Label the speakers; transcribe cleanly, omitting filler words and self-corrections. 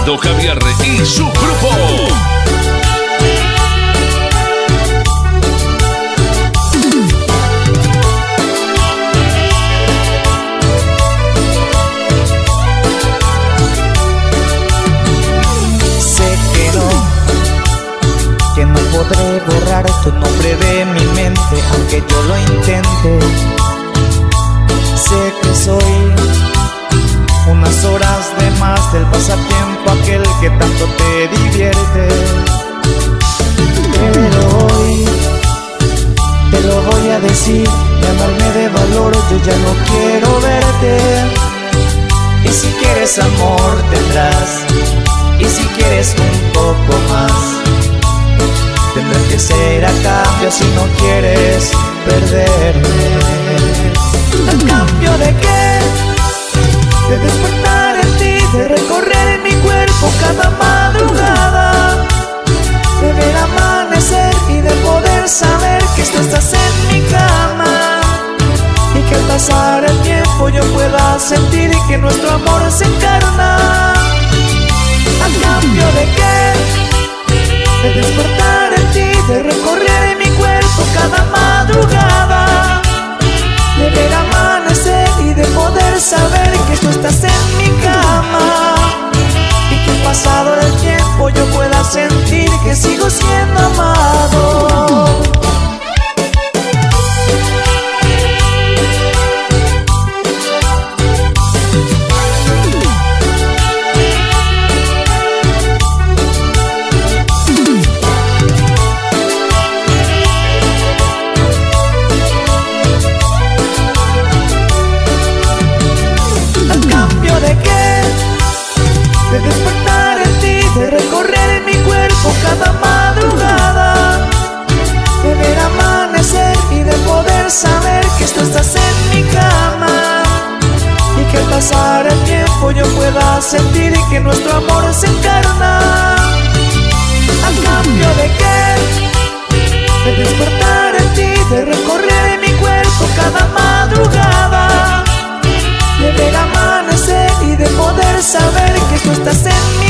Speaker 1: Aldo Javier y su grupo.
Speaker 2: Que no podré borrar tu nombre de mi mente, aunque yo lo intente. Sé que soy unas horas de más del pasatiempo, aquel que tanto te divierte. Pero hoy te lo voy a decir, llenarme de valor, yo ya no quiero verte. Y si quieres amor tendrás, y si quieres un poco más, tendrá que ser a cambio si no quieres perderme. ¿A cambio de qué? De despertar en ti, de recorrer mi cuerpo cada madrugada, de ver amanecer y de poder saber que tú estás en mi cama, y que al pasar el tiempo yo pueda sentir que nuestro amor se encarna. ¿A cambio de qué? De despertar en ti, de recorrer mi cuerpo cada madrugada, de ver amanecer y de poder saber que tú estás en mi cama, y que pasado el tiempo yo pueda sentir que sigo siendo amado. De despertar en ti, de recorrer mi cuerpo cada madrugada, de ver amanecer y de poder saber que tú estás en mi cama, y que al pasar el tiempo yo pueda sentir que nuestro amor se encarna. ¿A cambio de qué? De despertar en ti, de recorrer mi cuerpo cada madrugada, de ver amanecer y de poder saber que tú estás en mi